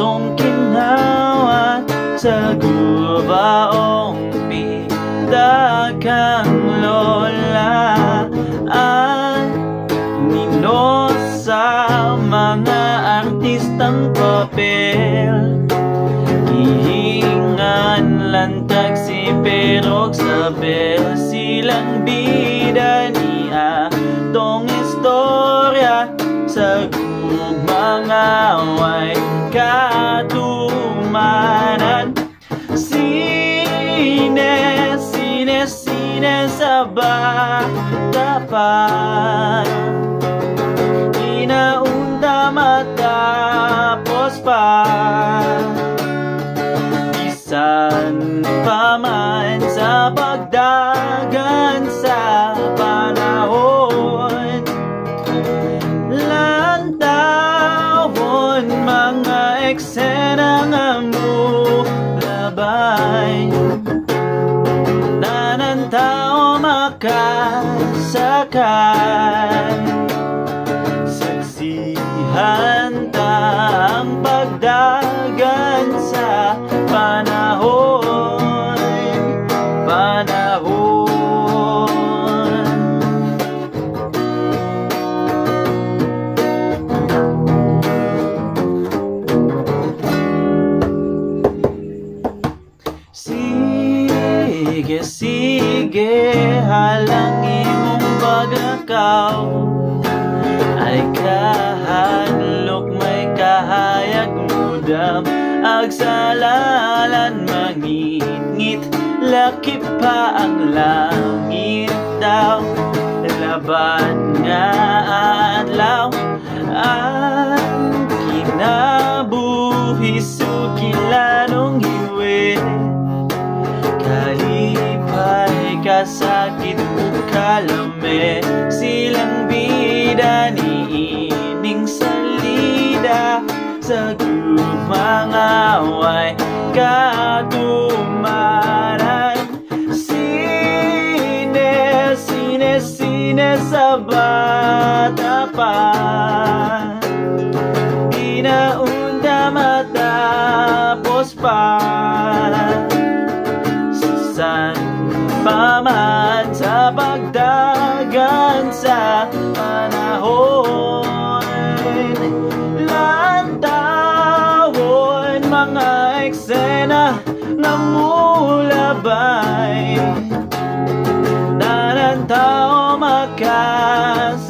mong kinawat sa gubaong pita kang lola at nino sa mga artistang papel. Ihingan lantag si Perog sa bel, silang bida niya tong istorya sa mga way katumanan. Sine sa bata pa, inaunda matapos pa, bisan pa man sa pagdagan sa panahon. Lantawon mga eksena nga mulabay, nanan tao makasakay. Saksihan ta ang pagdagan sa panahon. Sige, halang imong pagakaw ay kahanlok may kahayag mudam agsalalan mangit-ngit, lakip pa ang langit daw, laban nga adlaw ang kinabuhi sukilanong hiwi. Kalipay kasakit o kalame, silang bida ni ining salida sa mga way katumaran. Sine sa bata pa, inaunda matapos pa, san pa man sa pagdagan sa panahon. Lantawon mga eksena na mulabay, nanan tao makas